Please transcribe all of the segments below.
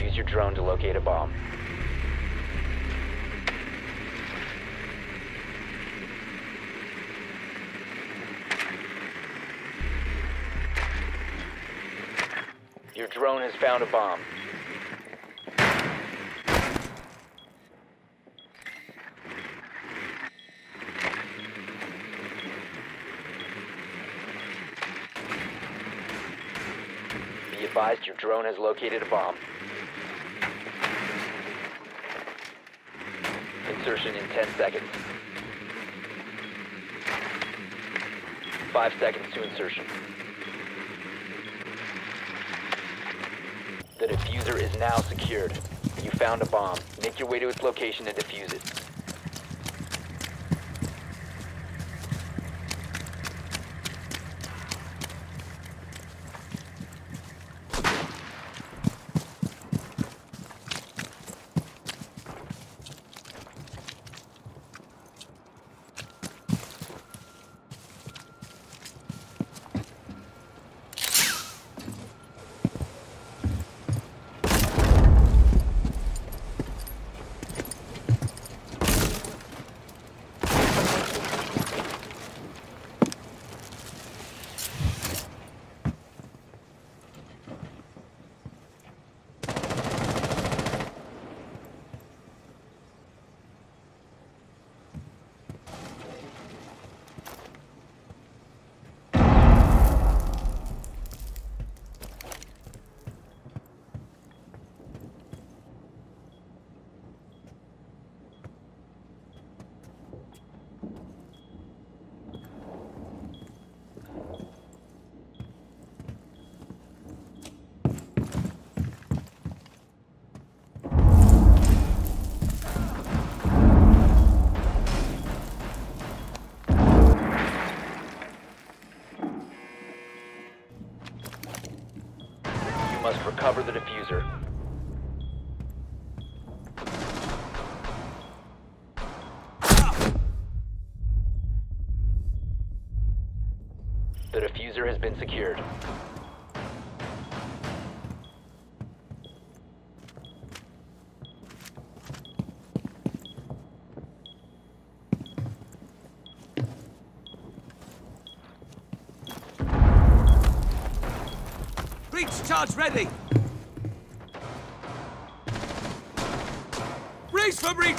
use your drone to locate a bomb. Your drone has found a bomb. Be advised, your drone has located a bomb. Insertion in 10 seconds. 5 seconds to insertion. The diffuser is now secured. You found a bomb. Make your way to its location and defuse it. You must recover the diffuser. The diffuser has been secured. Breach charge ready! Brace for breach!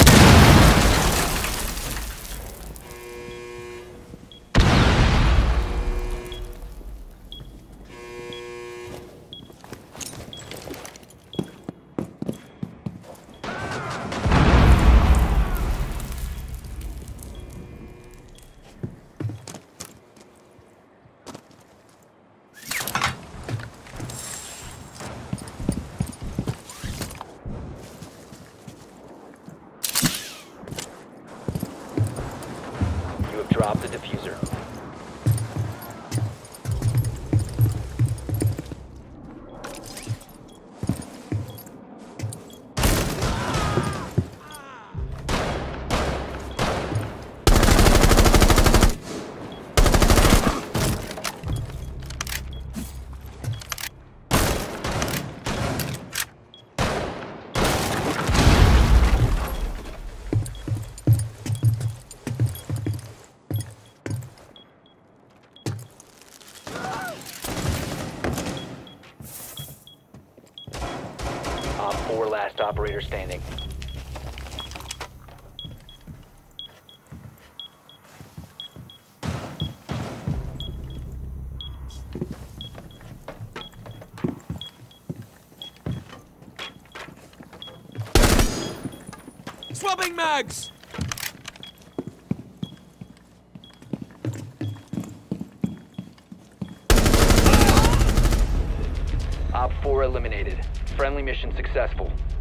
Drop the diffuser. Op 4 last operator standing. Swapping mags! Op 4 eliminated. Friendly mission successful.